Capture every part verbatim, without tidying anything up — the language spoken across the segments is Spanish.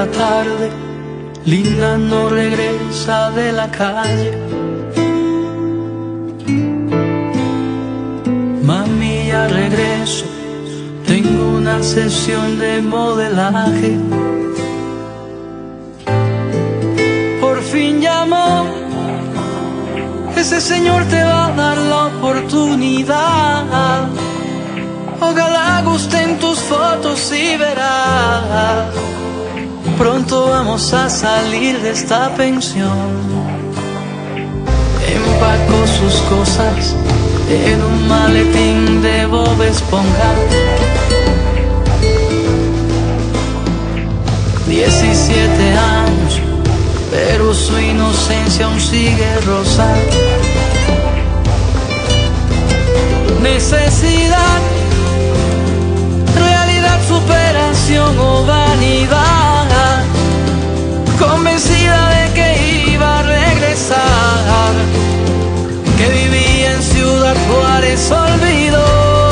la tarde, Linda no regresa de la calle. Mami, ya regreso, tengo una sesión de modelaje. Por fin llamó, ese señor te va a dar la oportunidad. Ojalá gusten tus fotos y verás, pronto vamos a salir de esta pensión. Empacó sus cosas en un maletín de Bob Esponja. Diecisiete años, pero su inocencia aún sigue rosa. Necesidad, realidad, superación o vanidad. Convencida de que iba a regresar, que vivía en Ciudad Juárez, olvidó.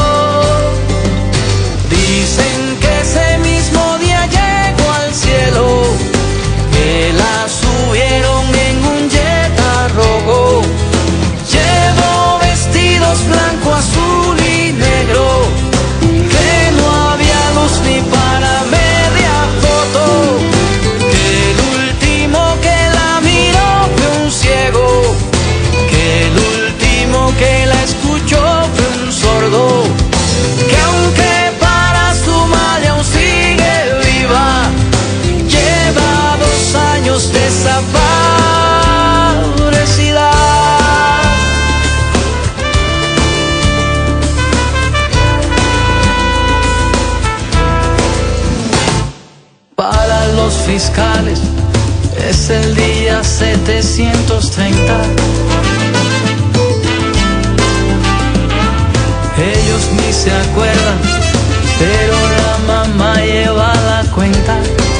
Dicen que ese mismo día llegó al cielo, que la subieron en un jet a rojo. Llevó vestidos blanco, azul y negro, que no había luz ni para media foto. Que el último que la miró fue un ciego, que el último que la escuchó fue un sordo. Que aunque para su mal aún sigue viva, lleva dos años desaparecida. Para los fiscales es el día setecientos treinta. Ellos ni se acuerdan, pero la mamá lleva la cuenta.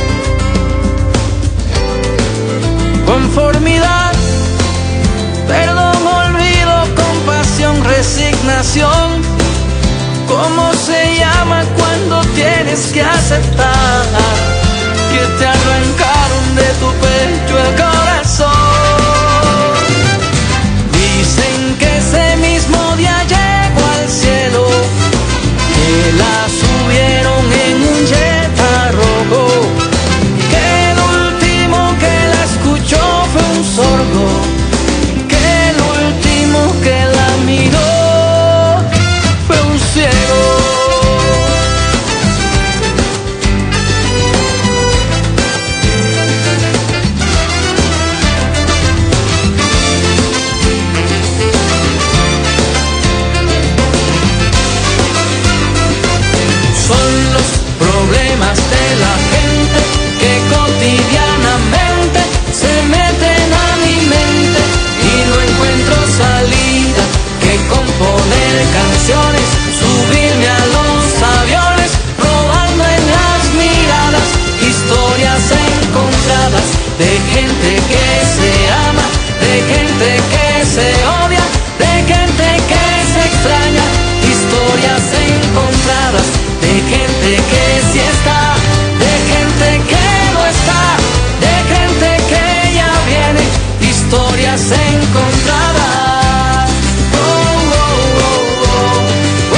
Conformidad, perdón, olvido, compasión, resignación. ¿Cómo se llama cuando tienes que aceptar que te arrancaron de tu pecho el corazón? Dicen que ese mismo día llegó al cielo, que la subieron en un jet a rojo. Que el último que la escuchó fue un sordo, que el último que la miró fue un ciego. Son los problemas de la gente que cotidianamente se meten a mi mente y no encuentro salida que componer canciones, subirme a los aviones, robando en las miradas historias encontradas de gente que se ama, de gente que se odia, de gente que se extraña. Historias encontradas de gente que sí está, de gente que no está, de gente que ya viene. Historias encontradas. Oh, oh, oh, oh,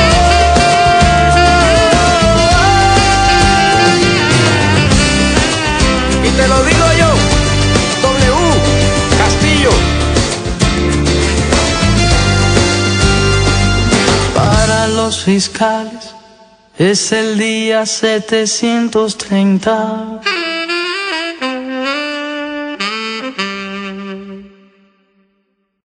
oh. Y te lo digo yo, W Castillo. Para los fiscales es el día setecientos treinta.